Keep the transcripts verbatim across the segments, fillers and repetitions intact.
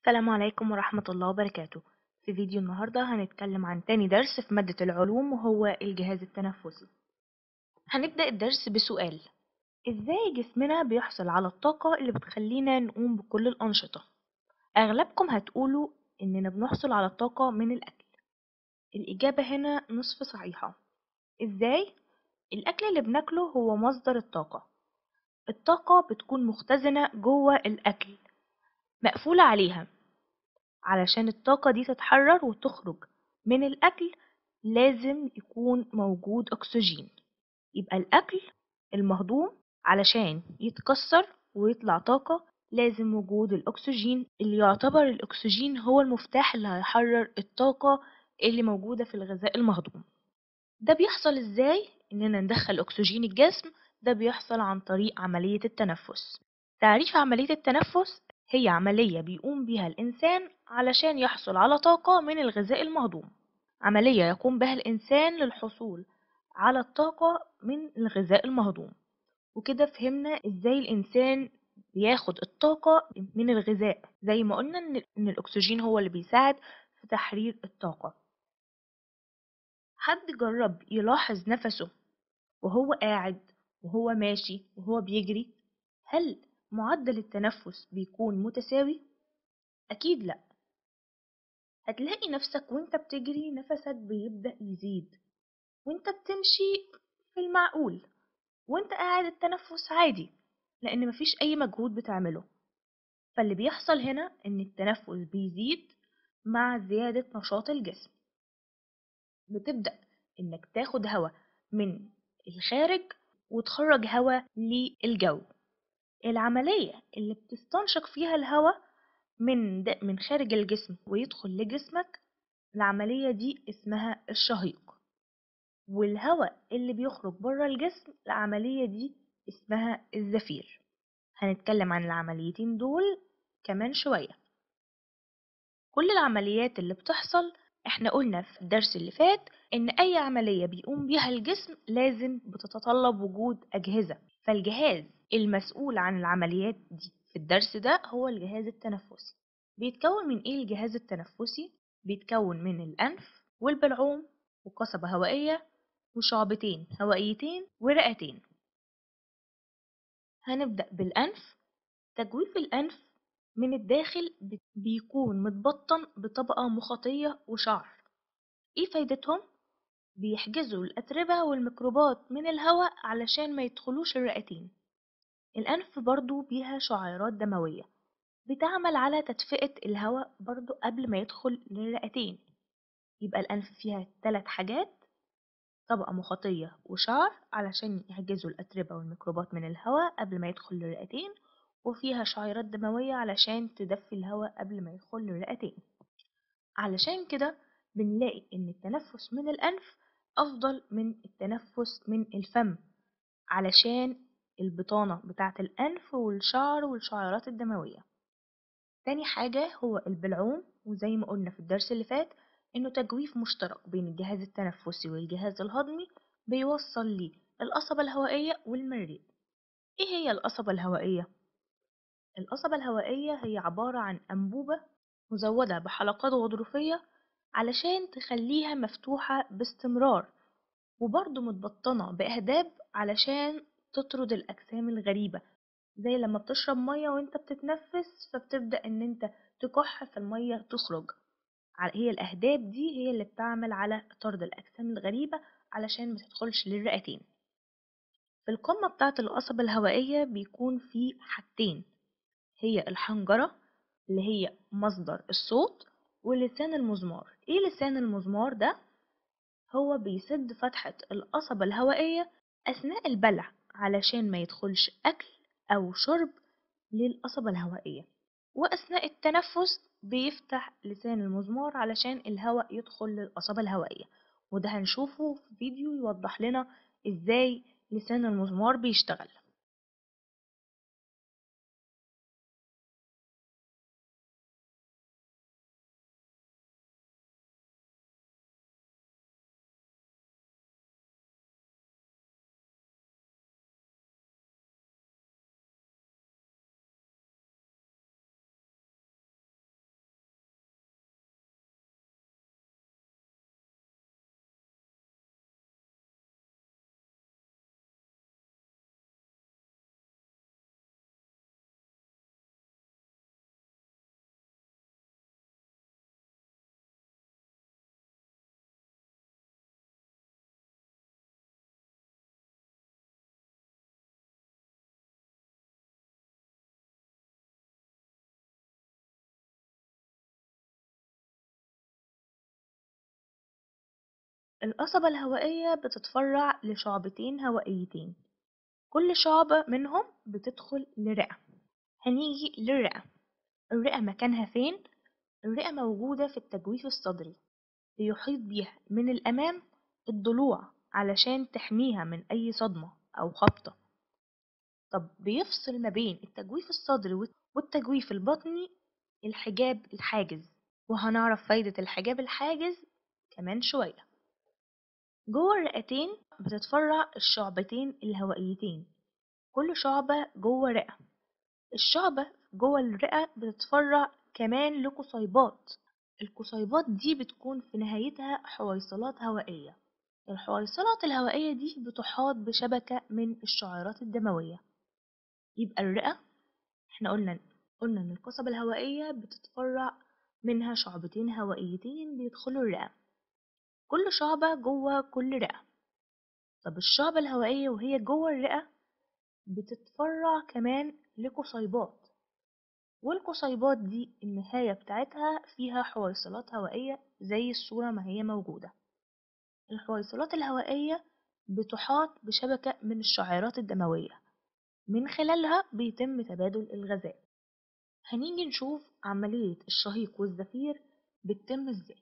السلام عليكم ورحمة الله وبركاته. في فيديو النهاردة هنتكلم عن تاني درس في مادة العلوم وهو الجهاز التنفسي. هنبدأ الدرس بسؤال: ازاي جسمنا بيحصل على الطاقة اللي بتخلينا نقوم بكل الأنشطة؟ أغلبكم هتقولوا إننا بنحصل على الطاقة من الأكل. الإجابة هنا نصف صحيحة. ازاي؟ الأكل اللي بناكله هو مصدر الطاقة. الطاقة بتكون مختزنة جوه الأكل، مقفولة عليها. علشان الطاقة دي تتحرر وتخرج من الأكل لازم يكون موجود أكسجين. يبقى الأكل المهضوم علشان يتكسر ويطلع طاقة لازم وجود الأكسجين، اللي يعتبر الأكسجين هو المفتاح اللي هيحرر الطاقة اللي موجودة في الغذاء المهضوم. ده بيحصل إزاي؟ إننا ندخل أكسجين الجسم. ده بيحصل عن طريق عملية التنفس. تعريف عملية التنفس: هي عملية بيقوم بها الإنسان علشان يحصل على طاقة من الغذاء المهضوم. عملية يقوم بها الإنسان للحصول على الطاقة من الغذاء المهضوم. وكده فهمنا إزاي الإنسان بياخد الطاقة من الغذاء، زي ما قلنا إن إن الأكسجين هو اللي بيساعد في تحرير الطاقة. حد جرب يلاحظ نفسه وهو قاعد وهو ماشي وهو بيجري؟ هل معدل التنفس بيكون متساوي؟ أكيد لأ. هتلاقي نفسك وانت بتجري نفسك بيبدأ يزيد، وانت بتمشي في المعقول، وانت قاعد التنفس عادي لأن مفيش أي مجهود بتعمله. فاللي بيحصل هنا إن التنفس بيزيد مع زيادة نشاط الجسم. بتبدأ إنك تاخد هواء من الخارج وتخرج هواء للجو. العملية اللي بتستنشق فيها الهواء من د- من خارج الجسم ويدخل لجسمك، العملية دي اسمها الشهيق. والهواء اللي بيخرج بره الجسم، العملية دي اسمها الزفير. هنتكلم عن العمليتين دول كمان شوية. كل العمليات اللي بتحصل، احنا قلنا في الدرس اللي فات ان اي عملية بيقوم بيها الجسم لازم بتتطلب وجود اجهزة. فالجهاز المسؤول عن العمليات دي في الدرس ده هو الجهاز التنفسي. بيتكون من ايه الجهاز التنفسي؟ بيتكون من الانف والبلعوم وقصبة هوائية وشعبتين هوائيتين ورئتين. هنبدأ بالانف. تجويف الأنف من الداخل بت- بيكون متبطن بطبقة مخاطية وشعر. ايه فايدتهم؟ بيحجزوا الأتربة والميكروبات من الهواء علشان ما يدخلوش الرئتين. الأنف برضو بيها شعيرات دموية بتعمل على تدفئة الهواء برضو قبل ما يدخل للرئتين. يبقى الأنف فيها ثلاث حاجات: طبقة مخاطية وشعر علشان يحجزوا الأتربة والميكروبات من الهواء قبل ما يدخل للرئتين، وفيها شعيرات دموية علشان تدفي الهواء قبل ما يدخل للرئتين. علشان كده بنلاقي إن التنفس من الأنف أفضل من التنفس من الفم، علشان البطانة بتاعة الأنف والشعر والشعيرات الدموية. تاني حاجة هو البلعوم، وزي ما قلنا في الدرس اللي فات إنه تجويف مشترك بين الجهاز التنفسي والجهاز الهضمي بيوصل لي القصبة الهوائية والمريء. إيه هي القصبة الهوائية؟ القصبة الهوائية هي عبارة عن أنبوبة مزودة بحلقات غضروفية علشان تخليها مفتوحة باستمرار، وبرضه متبطنة بأهداب علشان تطرد الأجسام الغريبة. زي لما بتشرب مية وانت بتتنفس فبتبدأ ان انت تكح فالمية تخرج. ع- هي الأهداب دي هي اللي بتعمل على طرد الأجسام الغريبة علشان ما تدخلش للرئتين. في القمة بتاعة القصبة الهوائية بيكون في حاجتين: هي الحنجرة اللي هي مصدر الصوت، ولسان المزمار. ايه لسان المزمار ده؟ هو بيسد فتحة القصبة الهوائية أثناء البلع علشان ما يدخلش أكل أو شرب للقصبة الهوائية، وأثناء التنفس بيفتح لسان المزمار علشان الهواء يدخل للقصبة الهوائية. وده هنشوفه في فيديو يوضح لنا ازاي لسان المزمار بيشتغل. القصبة الهوائية بتتفرع لشعبتين هوائيتين، كل شعبة منهم بتدخل لرئة. هنيجي للرئة. الرئة مكانها فين؟ الرئة موجودة في التجويف الصدري، بيحيط بيها من الأمام الضلوع علشان تحميها من أي صدمة أو خبطة. طب بيفصل ما بين التجويف الصدري والتجويف البطني الحجاب الحاجز، وهنعرف فايدة الحجاب الحاجز كمان شوية. جوه الرئتين بتتفرع الشعبتين الهوائيتين، كل شعبة جوه رئة. الشعبة جوه الرئة بتتفرع كمان لقصيبات. القصيبات دي بتكون في نهايتها حويصلات هوائية. الحويصلات الهوائية دي بتحاط بشبكة من الشعيرات الدموية. يبقى الرئة احنا قلنا قلنا ان القصبة الهوائية بتتفرع منها شعبتين هوائيتين بيدخلوا الرئة، كل شعبة جوه كل رئة. طب الشعبة الهوائية وهي جوه الرئة بتتفرع كمان لقصيبات، والقصيبات دي النهاية بتاعتها فيها حويصلات هوائية زي الصورة ما هي موجودة. الحويصلات الهوائية بتحاط بشبكة من الشعيرات الدموية، من خلالها بيتم تبادل الغازات. هنيجي نشوف عملية الشهيق والزفير بتتم ازاي.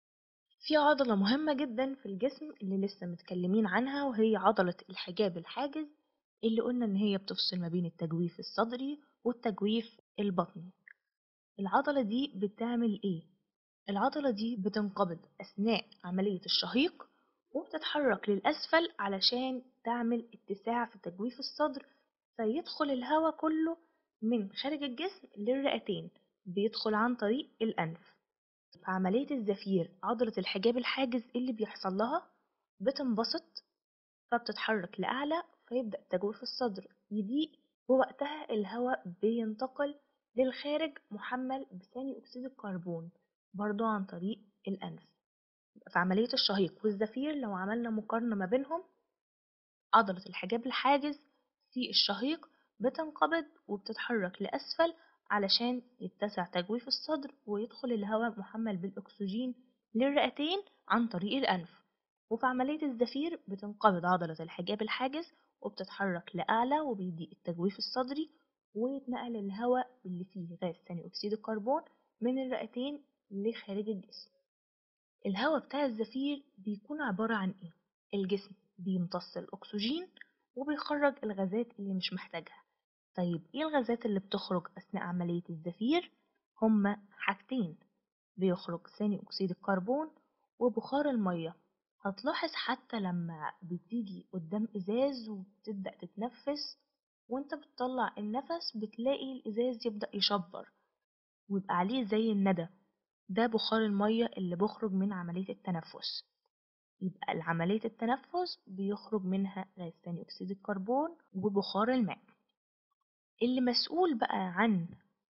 في عضلة مهمة جدا في الجسم اللي لسه متكلمين عنها، وهي عضلة الحجاب الحاجز، اللي قلنا ان هي بتفصل ما بين التجويف الصدري والتجويف البطني. العضلة دي بتعمل ايه؟ العضلة دي بتنقبض أثناء عملية الشهيق وبتتحرك للأسفل علشان تعمل اتساع في تجويف الصدر، فيدخل الهواء كله من خارج الجسم للرئتين، بيدخل عن طريق الأنف. في عملية الزفير عضلة الحجاب الحاجز اللي بيحصل لها بتنبسط، فبتتحرك لأعلى، فيبدأ تجويف الصدر يضيق، ووقتها الهواء بينتقل للخارج محمل بثاني أكسيد الكربون برضو عن طريق الأنف. في عملية الشهيق والزفير لو عملنا مقارنة ما بينهم، عضلة الحجاب الحاجز في الشهيق بتنقبض وبتتحرك لأسفل علشان يتسع تجويف الصدر ويدخل الهواء محمل بالأكسجين للرئتين عن طريق الأنف. وفي عملية الزفير بتنقبض عضلة الحجاب الحاجز وبتتحرك لأعلى وبيضيق التجويف الصدري، ويتنقل الهواء اللي فيه غاز ثاني أكسيد الكربون من الرئتين لخارج الجسم. الهواء بتاع الزفير بيكون عبارة عن ايه؟ الجسم بيمتص الأكسجين وبيخرج الغازات اللي مش محتاجها. طيب ايه الغازات اللي بتخرج أثناء عملية الزفير؟ هما حاجتين، بيخرج ثاني أكسيد الكربون وبخار المية. هتلاحظ حتى لما بتيجي قدام إزاز وبتبدأ تتنفس، وانت بتطلع النفس بتلاقي الإزاز يبدأ يشبر ويبقى عليه زي الندى، ده بخار المية اللي بيخرج من عملية التنفس. يبقى عملية التنفس بيخرج منها غاز ثاني أكسيد الكربون وبخار الماء. اللي مسؤول بقى عن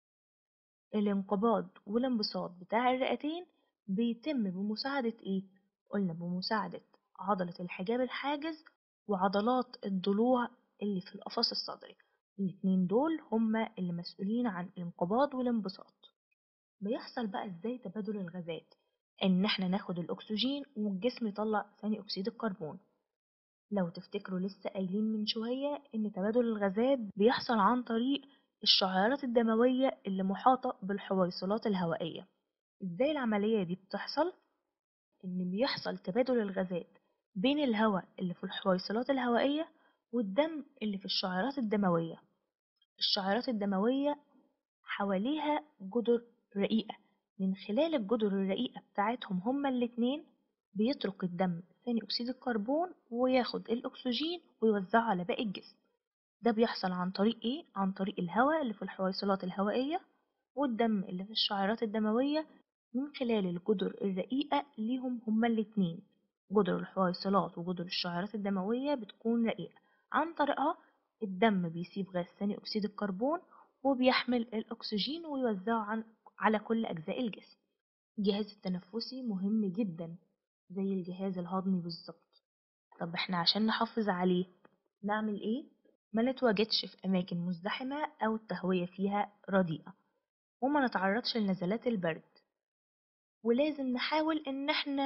الانقباض والانبساط بتاع الرئتين بيتم بمساعدة ايه؟ قلنا بمساعدة عضلة الحجاب الحاجز وعضلات الضلوع اللي في القفص الصدري. الاتنين دول هما اللي مسؤولين عن الانقباض والانبساط. بيحصل بقى ازاي تبادل الغازات؟ ان احنا ناخد الاكسجين والجسم يطلع ثاني اكسيد الكربون. لو تفتكروا لسه قايلين من شوية ان تبادل الغازات بيحصل عن طريق الشعيرات الدموية اللي محاطة بالحويصلات الهوائية. ازاي العملية دي بتحصل؟ ان بيحصل تبادل الغازات بين الهواء اللي في الحويصلات الهوائية والدم اللي في الشعيرات الدموية. الشعيرات الدموية حواليها جدر رقيقة، من خلال الجدر الرقيقة بتاعتهم هما الاتنين بيترك الدم ثاني أكسيد الكربون وياخد الأكسجين ويوزعه على باقي الجسم. ده بيحصل عن طريق إيه؟ عن طريق الهواء اللي في الحويصلات الهوائية والدم اللي في الشعيرات الدموية، من خلال الجدر الرقيقة ليهم هما الاتنين. جدر الحويصلات وجدر الشعيرات الدموية بتكون رقيقة، عن طريقها الدم بيسيب غاز ثاني أكسيد الكربون وبيحمل الأكسجين ويوزعه عن على كل أجزاء الجسم. الجهاز التنفسي مهم جدا زي الجهاز الهضمي بالظبط. طب احنا عشان نحافظ عليه نعمل ايه؟ ما نتواجدش في أماكن مزدحمة أو التهوية فيها رديئة، وما نتعرضش لنزلات البرد. ولازم نحاول إن احنا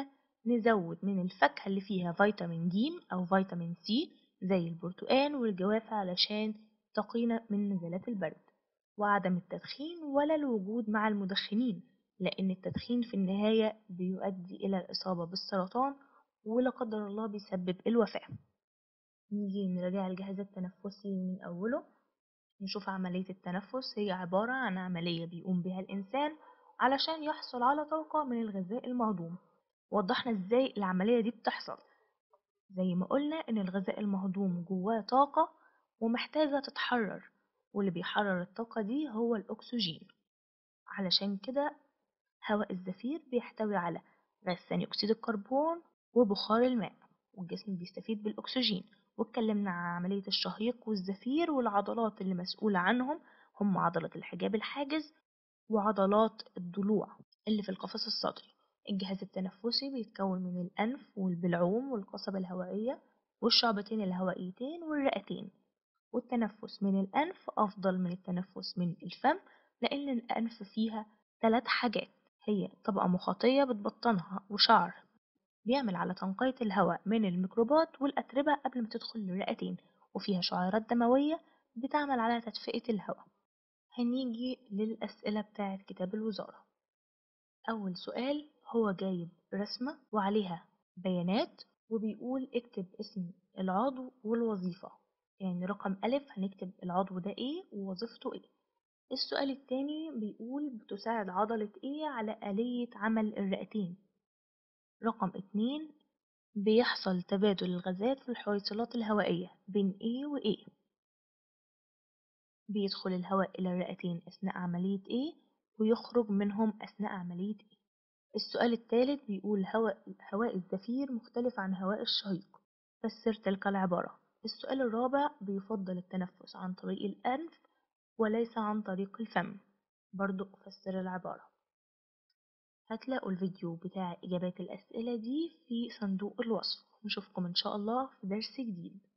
نزود من الفاكهة اللي فيها فيتامين ج أو فيتامين سي زي البرتقال والجوافة علشان تقينا من نزلات البرد، وعدم التدخين ولا الوجود مع المدخنين، لأن التدخين في النهاية بيؤدي إلى الإصابة بالسرطان ولا قدر الله بيسبب الوفاة. نيجي نراجع الجهاز التنفسي من أوله. نشوف عملية التنفس هي عبارة عن عملية بيقوم بها الإنسان علشان يحصل على طاقة من الغذاء المهضوم. وضحنا ازاي العملية دي بتحصل. زي ما قلنا ان الغذاء المهضوم جواه طاقة ومحتاجة تتحرر، واللي بيحرر الطاقة دي هو الأكسجين. علشان كده هواء الزفير بيحتوي على غاز ثاني أكسيد الكربون وبخار الماء، والجسم بيستفيد بالأكسجين. واتكلمنا عن عملية الشهيق والزفير والعضلات اللي مسؤولة عنهم، هم عضلة الحجاب الحاجز وعضلات الضلوع اللي في القفص الصدري. الجهاز التنفسي بيتكون من الأنف والبلعوم والقصبة الهوائية والشعبتين الهوائيتين والرئتين. والتنفس من الأنف أفضل من التنفس من الفم، لأن الأنف فيها ثلاث حاجات: هي طبقة مخاطية بتبطنها وشعر بيعمل على تنقية الهواء من الميكروبات والأتربة قبل ما تدخل الرئتين، وفيها شعيرات دموية بتعمل على تدفئة الهواء. هنيجي للأسئلة بتاعة كتاب الوزارة. أول سؤال هو جايب رسمة وعليها بيانات وبيقول اكتب اسم العضو والوظيفة. يعني رقم ألف هنكتب العضو ده ايه ووظيفته ايه. السؤال التاني بيقول بتساعد عضلة ايه على آلية عمل الرئتين. رقم اتنين بيحصل تبادل الغازات في الحويصلات الهوائية بين ايه وايه. بيدخل الهواء إلى الرئتين أثناء عملية ايه ويخرج منهم أثناء عملية ايه. السؤال الثالث بيقول هواء, هواء الزفير مختلف عن هواء الشهيق، فسر تلك العبارة. السؤال الرابع بيفضل التنفس عن طريق الأنف وليس عن طريق الفم، برضو فسر العبارة. هتلاقوا الفيديو بتاع إجابات الأسئلة دي في صندوق الوصف. نشوفكم إن شاء الله في درس جديد.